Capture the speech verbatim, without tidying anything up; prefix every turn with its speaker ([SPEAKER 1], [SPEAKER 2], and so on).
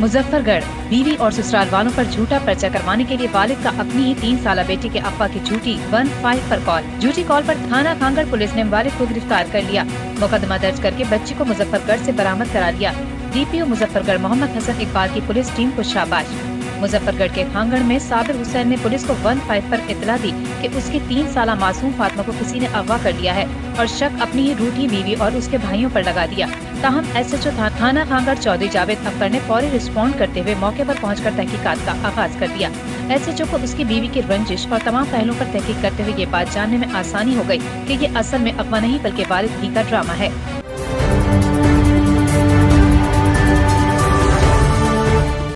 [SPEAKER 1] मुजफ्फरगढ़, बीवी और ससुराल वालों पर झूठा पर्चा करवाने के लिए वालिद का अपनी ही तीन साल बेटी के अफवाह की झूठी वन फाइव पर कॉल। झूठी कॉल पर थाना कांगड़ पुलिस ने वालिद को गिरफ्तार कर लिया। मुकदमा दर्ज करके बच्ची को मुजफ्फरगढ़ से बरामद करा लिया। डीपीओ मुजफ्फरगढ़ मोहम्मद हसन इकबाल की पुलिस टीम को शाबाश। मुजफ्फरगढ़ के खांगड़ में साबिर हुसैन ने पुलिस को वन फाइव पर इतला दी कि उसकी तीन साल मासूम फातिमा को किसी ने अगवा कर लिया है और शक अपनी ही रूठी बीवी और उसके भाइयों पर लगा दिया। ताहम एसएचओ था, थाना खांगड़ चौधरी जावेद अख्तर ने फौरी रिस्पॉन्ड करते हुए मौके पर पहुंचकर तहकीकात का आगाज कर दिया। एसएचओ को उसकी बीवी की रंजिश और तमाम पहलुओं पर तहकीक करते हुए ये बात जानने में आसानी हो गई कि ये असल में अफवाह नहीं बल्कि वालिद ही का ड्रामा है।